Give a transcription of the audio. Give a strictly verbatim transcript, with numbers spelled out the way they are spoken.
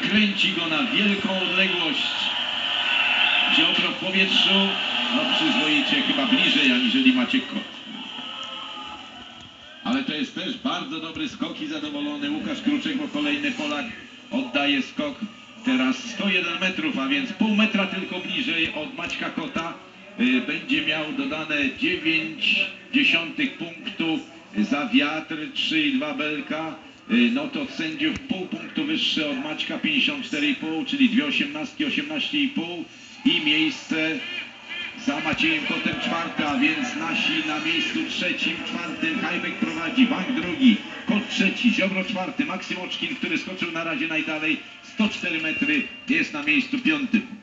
kręci go na wielką odległość. Ziobro w powietrzu, no przyzwoicie, chyba bliżej aniżeli Maciek Kot. Ale to jest też bardzo dobry skok i zadowolony Łukasz Kruczek, bo kolejny Polak oddaje skok. Teraz sto jeden metrów, a więc pół metra tylko bliżej od Maćka Kota. Y, będzie miał dodane dziewięć dziesiątych punktu za wiatr, trzy i dwa belka. Y, no to od sędziów pół punktu wyższy od Maćka, pięćdziesiąt cztery i pół, czyli dwie osiemnastki, osiemnaście i pół. I miejsce za Maciejem Kotem czwarte, a więc nasi na miejscu trzecim, czwartym. Hajbek prowadzi, Bank drugi, Kot trzeci, Ziobro czwarty, Maksym Oczkin, który skoczył na razie najdalej, sto cztery metry, jest na miejscu piątym.